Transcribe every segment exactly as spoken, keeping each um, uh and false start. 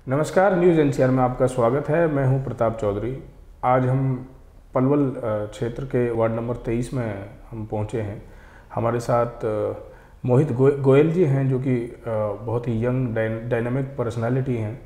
नमस्कार, news NCR में आपका स्वागत है। मैं हूं प्रताप चौधरी। आज हम पलवल क्षेत्र के वार्ड नंबर तेईस में हम पहुंचे हैं। हमारे साथ मोहित गोयल जी हैं, जो कि बहुत ही यंग डायनामिक पर्सनालिटी हैं।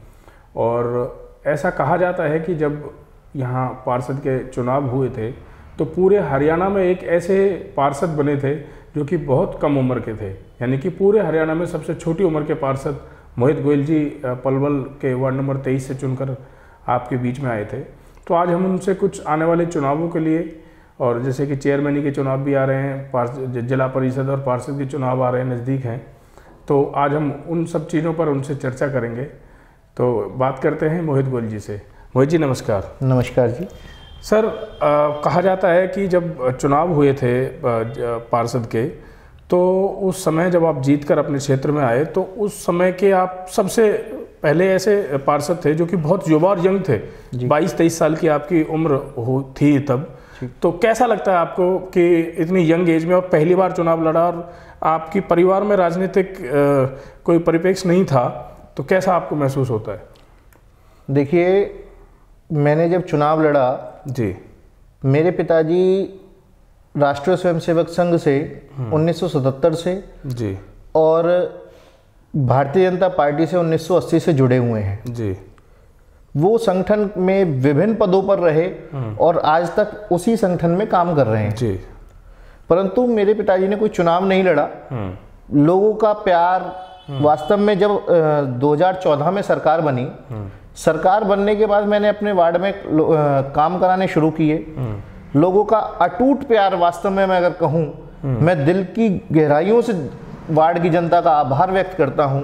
और ऐसा कहा जाता है कि जब यहाँ पार्षद के चुनाव हुए थे तो पूरे हरियाणा में एक ऐसे पार्षद बने थे जो कि बहुत कम उम्र के थे, यानी कि पूरे हरियाणा में सबसे छोटी उम्र के पार्षद मोहित गोयल जी पलवल के वार्ड नंबर तेईस से चुनकर आपके बीच में आए थे। तो आज हम उनसे कुछ आने वाले चुनावों के लिए, और जैसे कि चेयरमैनी के चुनाव भी आ रहे हैं, जिला परिषद और पार्षद के चुनाव आ रहे हैं, नज़दीक हैं, तो आज हम उन सब चीज़ों पर उनसे चर्चा करेंगे। तो बात करते हैं मोहित गोयल जी से। मोहित जी नमस्कार। नमस्कार जी। सर, आ, कहा जाता है कि जब चुनाव हुए थे पार्षद के, तो उस समय जब आप जीतकर अपने क्षेत्र में आए तो उस समय के आप सबसे पहले ऐसे पार्षद थे जो कि बहुत युवा और यंग थे। बाईस तेईस साल की आपकी उम्र हो थी तब। तो कैसा लगता है आपको कि इतनी यंग एज में और पहली बार चुनाव लड़ा, और आपकी परिवार में राजनीतिक कोई परिप्रेक्ष्य नहीं था, तो कैसा आपको महसूस होता है? देखिए, मैंने जब चुनाव लड़ा जी, मेरे पिताजी राष्ट्रीय स्वयंसेवक संघ से उन्नीस सौ सतहत्तर से जी और भारतीय जनता पार्टी से उन्नीस सौ अस्सी से जुड़े हुए हैं जी। वो संगठन में विभिन्न पदों पर रहे और आज तक उसी संगठन में काम कर रहे हैं जी। परंतु मेरे पिताजी ने कोई चुनाव नहीं लड़ा। लोगों का प्यार, वास्तव में जब दो हज़ार चौदह में सरकार बनी, सरकार बनने के बाद मैंने अपने वार्ड में काम कराने शुरू किए। लोगों का अटूट प्यार, वास्तव में मैं अगर कहूं, मैं दिल की गहराइयों से वार्ड की जनता का आभार व्यक्त करता हूं,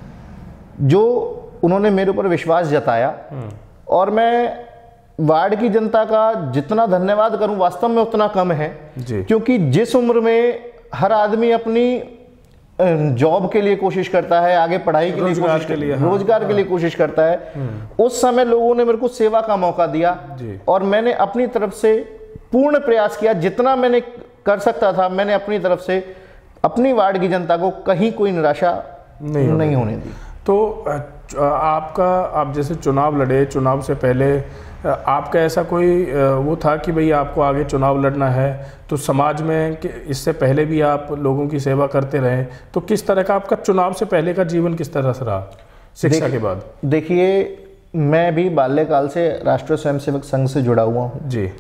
जो उन्होंने मेरे ऊपर विश्वास जताया। और मैं वार्ड की जनता का जितना धन्यवाद करूं, वास्तव में उतना कम है, क्योंकि जिस उम्र में हर आदमी अपनी जॉब के लिए कोशिश करता है, आगे पढ़ाई के लिए कोशिश के लिए रोजगार के लिए कोशिश करता है, उस समय लोगों ने मेरे को सेवा का मौका दिया और मैंने अपनी तरफ से पूर्ण प्रयास किया। जितना मैंने कर सकता था मैंने अपनी तरफ से अपनी वार्ड की जनता को कहीं कोई निराशा नहीं, नहीं होने दी। तो आपका, आप जैसे चुनाव लड़े, चुनाव से पहले आपका ऐसा कोई वो था कि भाई आपको आगे चुनाव लड़ना है, तो समाज में इससे पहले भी आप लोगों की सेवा करते रहे, तो किस तरह का आपका चुनाव से पहले का जीवन किस तरह से रहा शिक्षा देख, के बाद? देखिए, मैं भी बाल्यकाल से राष्ट्रीय स्वयंसेवक संघ से जुड़ा हुआ हूँ जी।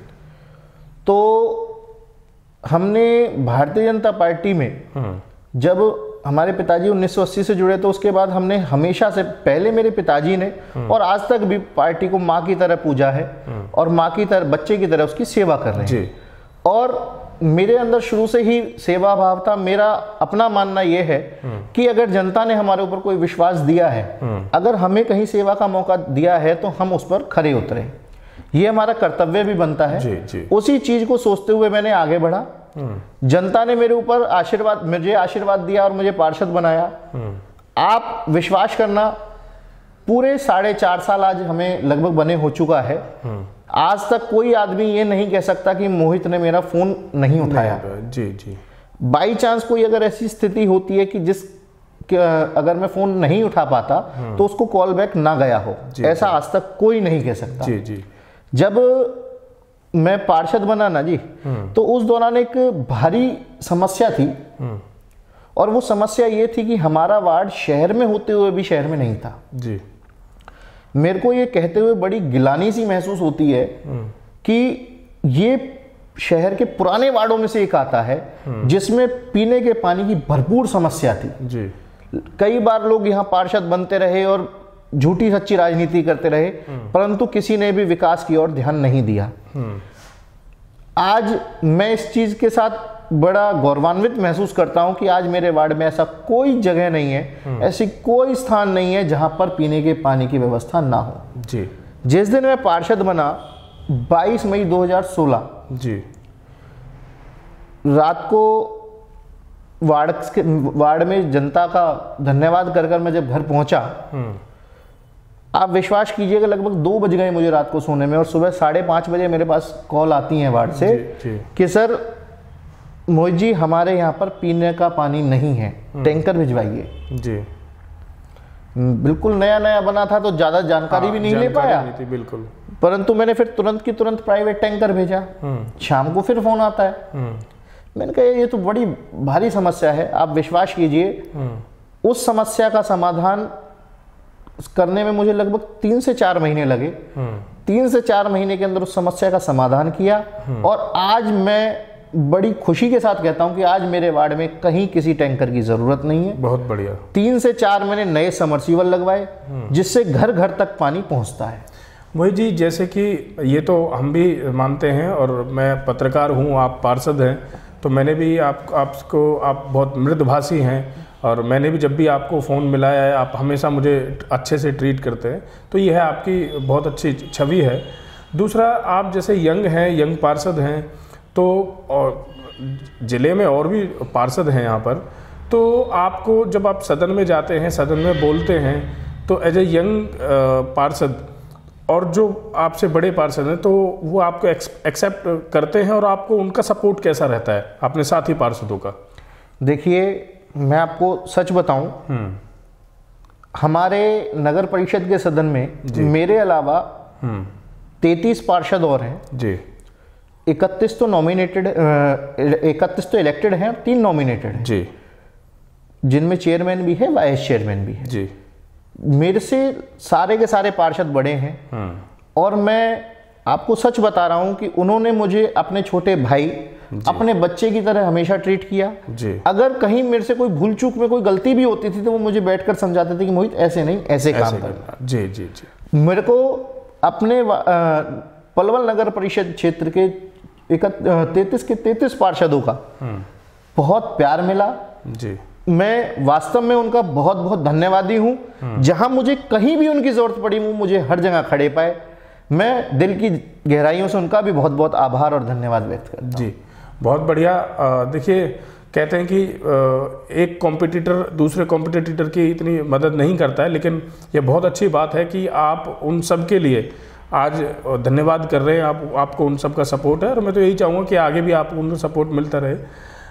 तो हमने भारतीय जनता पार्टी में जब हमारे पिताजी उन्नीस सौ अस्सी से जुड़े, तो उसके बाद हमने हमेशा से, पहले मेरे पिताजी ने और आज तक भी पार्टी को माँ की तरह पूजा है और माँ की तरह, बच्चे की तरह उसकी सेवा कर रहे हैं। और मेरे अंदर शुरू से ही सेवा भाव था। मेरा अपना मानना यह है कि अगर जनता ने हमारे ऊपर कोई विश्वास दिया है, अगर हमें कहीं सेवा का मौका दिया है, तो हम उस पर खरे उतरे। ये हमारा कर्तव्य भी बनता है। जी, जी। उसी चीज को सोचते हुए मैंने आगे बढ़ा। जनता ने मेरे ऊपर आशीर्वाद, मुझे आशीर्वाद दिया और मुझे पार्षद बनाया। आप विश्वास करना, पूरे साढ़े चार साल आज हमें लगभग बने हो चुका है। आज तक कोई आदमी ये नहीं कह सकता कि मोहित ने मेरा फोन नहीं उठाया। जी जी। बाई चांस कोई अगर ऐसी स्थिति होती है कि जिस अगर मैं फोन नहीं उठा पाता तो उसको कॉल बैक ना गया हो, ऐसा आज तक कोई नहीं कह सकता। जी जी। जब मैं पार्षद बना ना जी, तो उस दौरान एक भारी समस्या थी, और वो समस्या ये थी कि हमारा वार्ड शहर में होते हुए भी शहर में नहीं था जी। मेरे को ये कहते हुए बड़ी गिलानी सी महसूस होती है कि ये शहर के पुराने वार्डों में से एक आता है जिसमें पीने के पानी की भरपूर समस्या थी जी। कई बार लोग यहाँ पार्षद बनते रहे और झूठी सच्ची राजनीति करते रहे, परंतु किसी ने भी विकास की ओर ध्यान नहीं दिया। आज मैं इस चीज के साथ बड़ा गौरवान्वित महसूस करता हूं कि आज मेरे वार्ड में ऐसा कोई जगह नहीं है, ऐसी कोई स्थान नहीं है जहां पर पीने के पानी की व्यवस्था ना हो जी। जिस दिन मैं पार्षद बना, बाईस मई दो हज़ार सोलह जी, रात को वार्ड के वार्ड में जनता का धन्यवाद कर कर मैं जब घर पहुंचा, आप विश्वास कीजिएगा लगभग दो बज गए मुझे रात को सोने में, और सुबह साढ़े पाँच बजे मेरे पास कॉल आती है वार्ड से जी, जी। कि सर मोहित जी हमारे यहाँ पर पीने का पानी नहीं है, टैंकर भिजवाइए। जी। बिल्कुल नया नया बना था तो ज्यादा जानकारी हाँ, भी नहीं ले पाया। नहीं थी, बिल्कुल। परंतु मैंने फिर तुरंत की तुरंत प्राइवेट टैंकर भेजा। शाम को फिर फोन आता है। मैंने कहा ये तो बड़ी भारी समस्या है, आप विश्वास कीजिए उस समस्या का समाधान करने में मुझे लगभग तीन से चार महीने लगे। तीन से चार महीने के अंदर उस समस्या का समाधान किया और आज मैं बड़ी खुशी के साथ कहता हूं कि आज मेरे वार्ड में कहीं किसी टैंकर की जरूरत नहीं है। बहुत बढ़िया। तीन से चार मैंने नए समरसीबल लगवाए जिससे घर घर तक पानी पहुंचता है। मोहित जी, जैसे कि ये तो हम भी मानते हैं और मैं पत्रकार हूं, आप पार्षद हैं, तो मैंने भी आप आपको आप बहुत मृदभाषी हैं और मैंने भी जब भी आपको फ़ोन मिलाया है आप हमेशा मुझे अच्छे से ट्रीट करते हैं, तो ये है आपकी बहुत अच्छी छवि है। दूसरा, आप जैसे यंग हैं, यंग पार्षद हैं, तो और ज़िले में और भी पार्षद हैं यहाँ पर, तो आपको जब आप सदन में जाते हैं, सदन में बोलते हैं, तो एज ए यंग पार्षद और जो आपसे बड़े पार्षद हैं तो वो आपको एक्सेप्ट करते हैं और आपको उनका सपोर्ट कैसा रहता है अपने साथी पार्षदों का? देखिए, मैं आपको सच बताऊं, हमारे नगर परिषद के सदन में मेरे अलावा तैंतीस पार्षद और हैं जी। इकतीस तो नॉमिनेटेड, इकतीस तो इलेक्टेड हैं, तीन नॉमिनेटेड हैं जी, जिनमें चेयरमैन भी है, वाइस चेयरमैन भी है जी। मेरे से सारे के सारे पार्षद बड़े हैं और मैं आपको सच बता रहा हूं कि उन्होंने मुझे अपने छोटे भाई, अपने बच्चे की तरह हमेशा ट्रीट किया जी। अगर कहीं मेरे से कोई भूल चूक में कोई गलती भी होती थी तो वो मुझे बैठकर समझाते थे कि मोहित ऐसे नहीं, ऐसे, ऐसे काम कर। जी जी जी। मेरे को अपने पलवल नगर परिषद क्षेत्र के तैंतीस के तैंतीस पार्षदों का बहुत प्यार मिला जी। मैं वास्तव में उनका बहुत बहुत धन्यवादी हूं। जहां मुझे कहीं भी उनकी जरूरत पड़ी वो मुझे हर जगह खड़े पाए। मैं दिल की गहराइयों से उनका भी बहुत बहुत आभार और धन्यवाद व्यक्त करता हूं जी। बहुत बढ़िया। देखिए, कहते हैं कि एक कॉम्पिटिटर दूसरे कॉम्पिटिटर की इतनी मदद नहीं करता है, लेकिन यह बहुत अच्छी बात है कि आप उन सब के लिए आज धन्यवाद कर रहे हैं। आप आपको उन सब का सपोर्ट है और मैं तो यही चाहूँगा कि आगे भी आपको उनका सपोर्ट मिलता रहे।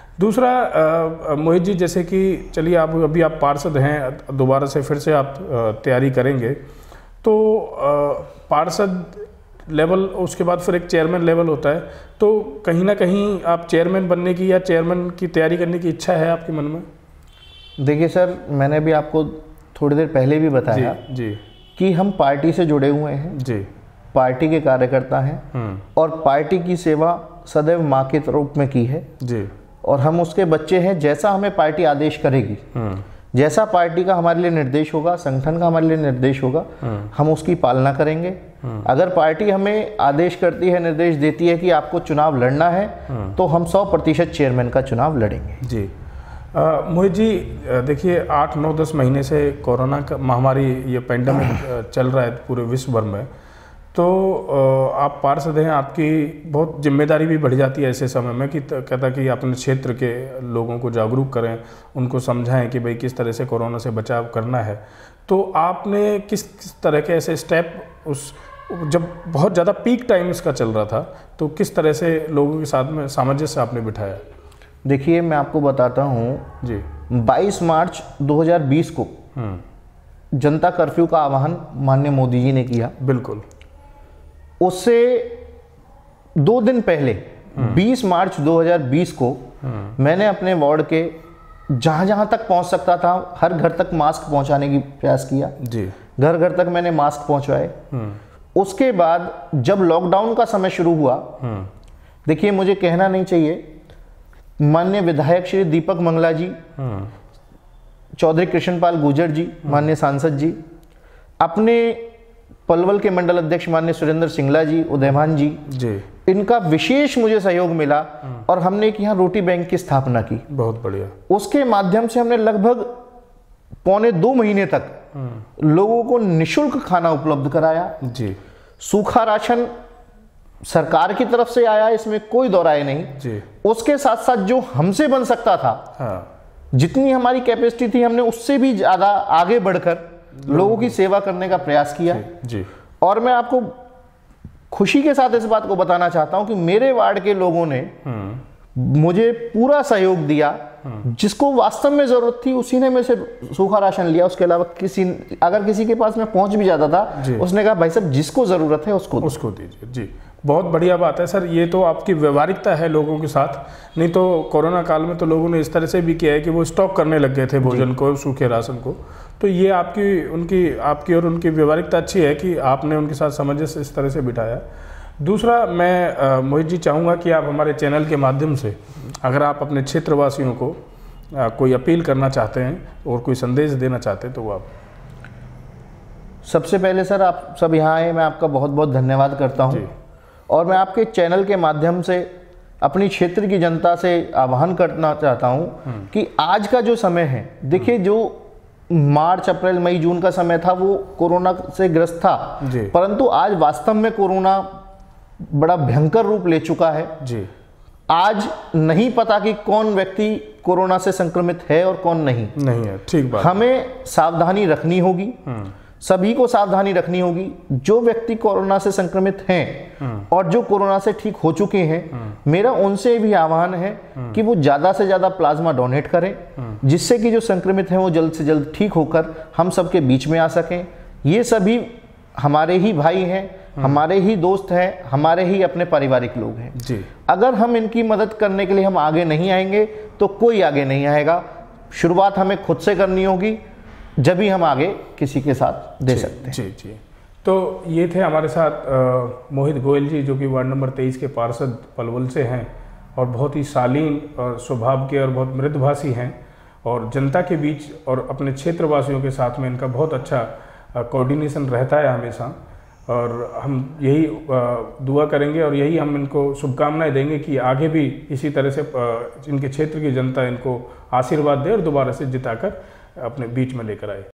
दूसरा, मोहित जी, जैसे कि चलिए आप अभी आप पार्षद हैं, दोबारा से फिर से आप तैयारी करेंगे, तो पार्षद लेवल, उसके बाद फिर एक चेयरमैन लेवल होता है, तो कहीं ना कहीं आप चेयरमैन बनने की या चेयरमैन की तैयारी करने की इच्छा है आपके मन में? देखिए सर, मैंने भी आपको थोड़ी देर पहले भी बताया जी, जी। कि हम पार्टी से जुड़े हुए हैं जी, पार्टी के कार्यकर्ता हैं और पार्टी की सेवा सदैव माँ के रूप में की है जी। और हम उसके बच्चे हैं। जैसा हमें पार्टी आदेश करेगी, जैसा पार्टी का हमारे लिए निर्देश होगा, संगठन का हमारे लिए निर्देश होगा, हम उसकी पालना करेंगे। अगर पार्टी हमें आदेश करती है, निर्देश देती है कि आपको चुनाव लड़ना है, तो हम सौ प्रतिशत चेयरमैन का चुनाव लड़ेंगे जी। मोहित जी, देखिए, आठ नौ दस महीने से कोरोना का महामारी, ये पेंडेमिक चल रहा है पूरे विश्व भर में, तो आप पार्षद हैं, आपकी बहुत जिम्मेदारी भी बढ़ जाती है ऐसे समय में कि कहता कि अपने क्षेत्र के लोगों को जागरूक करें, उनको समझाएं कि भाई किस तरह से कोरोना से बचाव करना है। तो आपने किस किस तरह के ऐसे स्टेप, उस जब बहुत ज़्यादा पीक टाइम इसका चल रहा था, तो किस तरह से लोगों के साथ में सामंजस्य आपने बिठाया? देखिए, मैं आपको बताता हूँ जी। बाईस मार्च दो हज़ार बीस को जनता कर्फ्यू का आह्वान माननीय मोदी जी ने किया। बिल्कुल। उससे दो दिन पहले बीस मार्च दो हज़ार बीस को मैंने अपने वार्ड के जहां जहां तक पहुंच सकता था हर घर तक मास्क पहुंचाने की प्रयास किया जी। घर घर तक मैंने मास्क पहुंचाए। उसके बाद जब लॉकडाउन का समय शुरू हुआ, देखिए, मुझे कहना नहीं चाहिए, माननीय विधायक श्री दीपक मंगला जी, चौधरी कृष्णपाल गुर्जर जी, माननीय सांसद जी, अपने पलवल के मंडल अध्यक्ष माननीय सुरेंद्र सिंगला जी, उदयमान जी जी, इनका विशेष मुझे सहयोग मिला और हमने एक यहाँ रोटी बैंक की स्थापना की। बहुत बढ़िया। उसके माध्यम से हमने लगभग पौने दो महीने तक लोगों को निशुल्क खाना उपलब्ध कराया जी। सूखा राशन सरकार की तरफ से आया, इसमें कोई दो राय नहीं जी। उसके साथ साथ जो हमसे बन सकता था, हाँ। जितनी हमारी कैपेसिटी थी, हमने उससे भी ज्यादा आगे बढ़कर लोगों की सेवा करने का प्रयास किया जी, जी। और मैं आपको खुशी के साथ इस बात को बताना चाहता हूं कि मेरे वार्ड के लोगों ने मुझे पूरा सहयोग दिया। जिसको वास्तव में जरूरत थी उसी ने मेरे से सूखा राशन लिया। उसके अलावा किसी अगर किसी के पास मैं पहुंच भी जाता था, उसने कहा भाई साहब जिसको जरूरत है उसको उसको दीजिए। जी, बहुत बढ़िया बात है सर। ये तो आपकी व्यवहारिकता है लोगों के साथ। नहीं तो कोरोना काल में तो लोगों ने इस तरह से भी किया है कि वो स्टॉक करने लग गए थे भोजन को, सूखे राशन को। तो ये आपकी उनकी आपकी और उनकी व्यवहारिकता अच्छी है कि आपने उनके साथ सामंजस्य इस तरह से बिठाया। दूसरा, मैं मोहित जी चाहूँगा कि आप हमारे चैनल के माध्यम से अगर आप अपने क्षेत्रवासियों को आ, कोई अपील करना चाहते हैं और कोई संदेश देना चाहते हैं तो वो आप। सबसे पहले सर, आप सब यहाँ आए, मैं आपका बहुत बहुत धन्यवाद करता हूँ। और मैं आपके चैनल के माध्यम से अपनी क्षेत्र की जनता से आह्वान करना चाहता हूँ कि आज का जो समय है, देखिए जो मार्च, अप्रैल, मई, जून का समय था वो कोरोना से ग्रस्त था, परंतु आज वास्तव में कोरोना बड़ा भयंकर रूप ले चुका है। जी, आज नहीं पता कि कौन व्यक्ति कोरोना से संक्रमित है और कौन नहीं नहीं है। ठीक बात। हमें सावधानी रखनी होगी, सभी को सावधानी रखनी होगी। जो व्यक्ति कोरोना से संक्रमित हैं और जो कोरोना से ठीक हो चुके हैं, मेरा उनसे भी आह्वान है कि वो ज्यादा से ज्यादा प्लाज्मा डोनेट करें, जिससे कि जो संक्रमित हैं वो जल्द से जल्द ठीक होकर हम सबके बीच में आ सकें। ये सभी हमारे ही भाई हैं, हमारे ही दोस्त हैं, हमारे ही अपने पारिवारिक लोग हैं। जी, अगर हम इनकी मदद करने के लिए हम आगे नहीं आएंगे तो कोई आगे नहीं आएगा। शुरुआत हमें खुद से करनी होगी, जब भी हम आगे किसी के साथ दे सकते हैं। जी जी। तो ये थे हमारे साथ आ, मोहित गोयल जी, जो कि वार्ड नंबर तेईस के पार्षद पलवल से हैं और बहुत ही शालीन और स्वभाव के और बहुत मृदुभाषी हैं और जनता के बीच और अपने क्षेत्रवासियों के साथ में इनका बहुत अच्छा कोऑर्डिनेशन रहता है हमेशा। और हम यही दुआ करेंगे और यही हम इनको शुभकामनाएं देंगे कि आगे भी इसी तरह से इनके क्षेत्र की जनता इनको आशीर्वाद दे और दोबारा से जिताकर अपने बीच में लेकर आए।